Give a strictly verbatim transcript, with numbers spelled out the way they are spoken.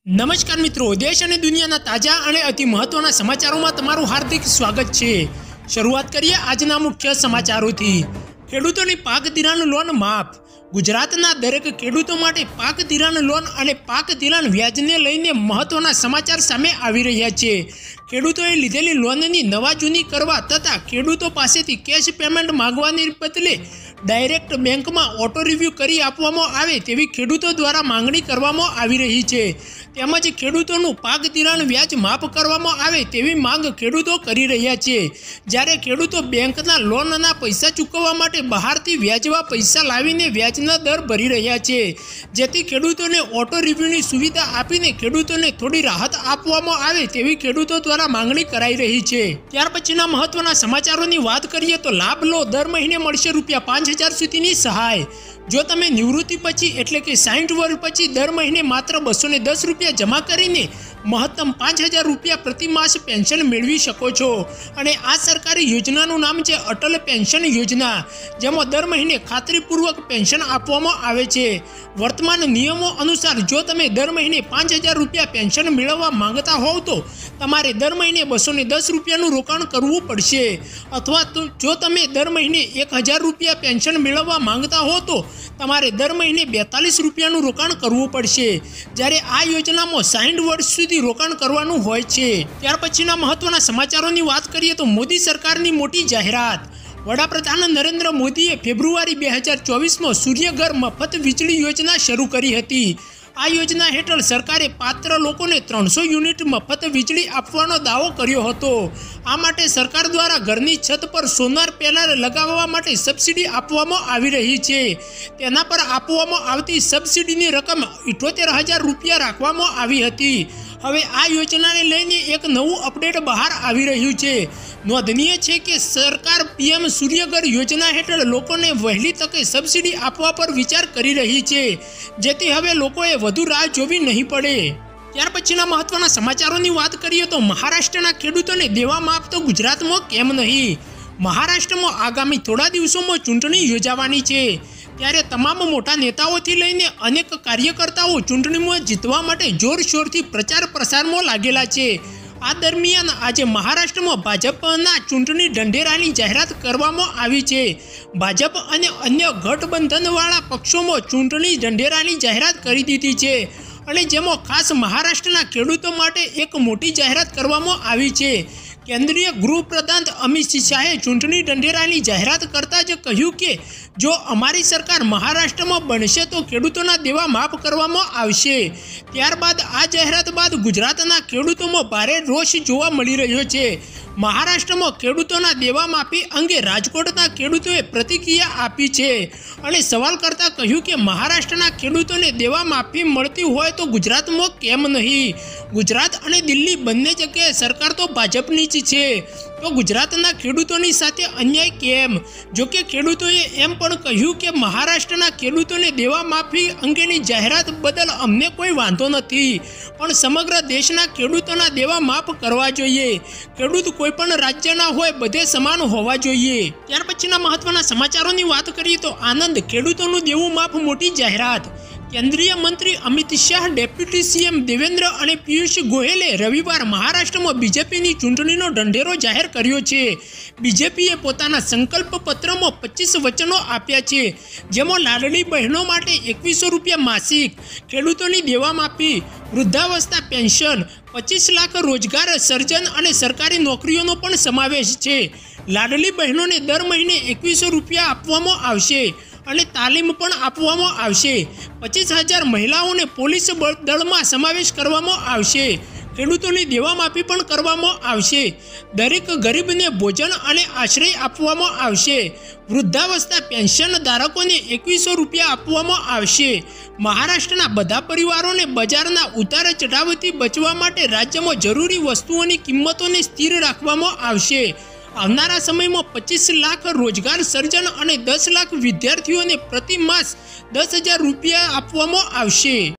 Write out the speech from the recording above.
नमस्कार मित्रों, देश और दुनिया ताजा और अति महत्वना समाचारों में तमारू हार्दिक स्वागत है। शुरुआत करिए आजना मुख्य समाचारों थी। खेडूतोनी पाक धिराण लोन माफ। गुजरातना दरेक खेडूतो माटे पाक धिराण लोन और पाक धिराण व्याजने लईने महत्वना समाचार सामे आवी रह्या छे। खेडूतोए लीधेली लोननी नवा जूनी करवा तथा खेडूतो पासेथी केश पेमेंट मांगवानी बदले डायरेक्ट बैंक में ऑटो रिव्यू करी आपवामां आवे तेवी खेडूतो द्वारा मांगणी करवामां आवी रही छे। તેમજ ખેડૂતોનું પાક ધિરાણ વ્યાજ માફ કરવામાં આવે તેવી માંગ ખેડૂતો કરી રહ્યા છે। જ્યારે ખેડૂતો બેંકના લોનના પૈસા ચૂકવવા માટે બહારથી વ્યાજવા પૈસા લાવીને વ્યાજના દર ભરી રહ્યા છે, જેથી ખેડૂતોને ઓટો રિવ્યુની સુવિધા આપીને ખેડૂતોને થોડી રાહત આપવામાં આવે તેવી ખેડૂતો દ્વારા માંગણી કરાઈ રહી છે। ત્યાર પછીના મહત્વના સમાચારોની વાત કરીએ તો લાભ લો, દર મહિને મળશે રૂપિયા પાંચ હજાર સુધીની સહાય। जो तमे निवृत्ति पछी एटले के साठ वर्ष पछी दर महीने मात्र बसो ने दस रुपया जमा करीने महत्तम पांच हजार रुपया प्रति मास पेन्शन मेळवी शको छो। अने आ सरकारी योजनानुं नाम छे अटल पेन्शन योजना, जेमां दर महीने खातरीपूर्वक पेन्शन आपवामां आवे छे। वर्तमान नियमों अनुसार जो तमे दर महीने पांच हजार रुपया पेन्शन मेळववा मांगता होव तो तमारे दर महीने बसो ने दस रुपयानुं रोकाण करवुं पड़शे, अथवा तो जो तमे दर महीने एक हजार रुपया पेन्शन मेळववा मांगता हो तो तमारे दर महीने बेतालीस रुपयानुं रोकाण करवुं पड़शे। ज्यारे आ योजनामां साठ वर्ष सुधी रोकाण करवानुं होय छे। त्यार पछीना महत्वना समाचारोनी वात करीए तो मोदी सरकारनी मोटी जाहेरात। वडाप्रधान नरेन्द्र मोदीए फेब्रुआरी बे हज़ार चौबीस में सूर्यघर मफत वीजળી योजना शुरू करी हती। आ योजना हेठळ सरकारे पात्र लोकोने त्रणसो युनिट मफत वीजળી आपવાનો दावो कर्यो हतो। आ माटे सरकार द्वारा घरनी छत पर सोलार पेनल लगाववा माटे सब्सिडी आपवामां आवी रही छे। तेना पर आपवामां आवती सब्सिडीनी रकम अठ्ठोतेर हज़ार रुपया राखवामां आवी हती। हवे आ योजनाने लईने एक नवुं अपडेट बहार आवी रह्युं छे। नोंधनीय छे के सरकार पीएम सूर्यघर योजना हेठळ लोकोने वहेली तके सब्सिडी आपवा पर विचार करी रही छे, जेथी हवे लोकोए વધુ રાહ જોવી નહીં પડે। ત્યાર પછીના મહત્વના સમાચારોની વાત કરીએ તો મહારાષ્ટ્રના ખેડૂતોને દેવા માફ તો ગુજરાતમાં કેમ નહીં। મહારાષ્ટ્રમાં આગામી થોડા દિવસોમાં ચૂંટણી યોજાવાની છે, ત્યારે તમામ મોટા નેતાઓથી લઈને અનેક કાર્યકર્તાઓ ચૂંટણીમાં જીતવા માટે જોરશોરથી પ્રચાર પ્રસારમાં લાગેલા છે। આ દરમિયાન આજે મહારાષ્ટ્રમાં ભાજપના ચૂંટણી ઢંઢેરાની જાહેરાત કરવામાં આવી છે। ભાજપ અને અન્ય ગઠબંધનવાળા પક્ષોમાં ચૂંટણી ઢંઢેરાની જાહેરાત કરી દીધી છે, અને જેમાં ખાસ મહારાષ્ટ્રના ખેડૂતો માટે એક મોટી જાહેરાત કરવામાં આવી છે। केंद्रीय गृह प्रधान अमित शाहे चूंटणी ढंढेरानी जाहेरात करता ज कह्युं के जो अमारी सरकार महाराष्ट्र में बनशे तो खेडूतोना देवा माफ करवामां आवशे। त्यारबाद आ जाहेरात बाद गुजरातना खेडूतोमां भारे रोष जोवा मळी रह्यो छे। महाराष्ट्र में खेडूतोना देवा माफी अंगे राजकोटना खेडूतोए प्रतिक्रिया आपी छे अने सवाल करता कह्युं के महाराष्ट्रना खेडूतोने देवा माफी मळती होय तो गुजरात में केम नहीं। गुजरात अने दिल्ली बंने जग्याए सरकार तो भाजपनी ज छे, तो गुजरातना खेडूतोनी साथे अन्याय केम। जो के खेडूतोए एम पण कह्युं के महाराष्ट्रना खेडूतोने देवा माफी अंगेनी जाहेरात बदल अमने कोई वांधो नथी, पण समग्र देशना खेडूतोना देवा माफ करवा जोईए। खेडूत कोईपण राज्यना होय बधे समान होवा जोईए। त्यार पछीना महत्वना समाचारोनी वात करीए तो आनंद, खेडूतोनुं देवुं माफ, मोटी जाहेरात। केंद्रीय मंत्री अमित शाह, डेप्यूटी सीएम देवेन्द्र और पीयूष गोयले रविवार महाराष्ट्र में बीजेपी की चूंटणीनो ढंढेरो जाहिर कर्यो छे। बीजेपीए पोताना संकल्प पत्र में पच्चीस वचनों आप्या छे, जेमां लाडली बहनों माटे एकवीसो रुपया मासिक, खेडूतोनी देवा माफी, वृद्धावस्था पेन्शन, पच्चीस लाख रोजगार सर्जन और सरकारी नौकरीओनो पण समावेश छे। लाडली बहनों ने दर महीने एकवीसो रुपया आपवामां आवशे અને તાલીમ પણ આપવામાં આવશે। પચીસ હજાર મહિલાઓને પોલીસ દળમાં સમાવેશ કરવામાં આવશે। ખેડૂતોની દેવા માફી પણ કરવામાં આવશે। દરેક ગરીબને ભોજન અને આશ્રય આપવામાં આવશે। વૃદ્ધાવસ્થા પેન્શન ધારકોને એકવીસો રૂપિયા આપવામાં આવશે। મહારાષ્ટ્રના બધા પરિવારોને બજારના ઉતાર ચઢાવથી બચવા માટે રાજ્યમાં જરૂરી વસ્તુઓની કિંમતોને સ્થિર રાખવામાં આવશે। આવનારા સમયમાં પચીસ લાખ રોજગાર સર્જન અને દસ લાખ વિદ્યાર્થીઓને પ્રતિ માસ દસ હજાર રૂપિયા આપવામાં આવશે।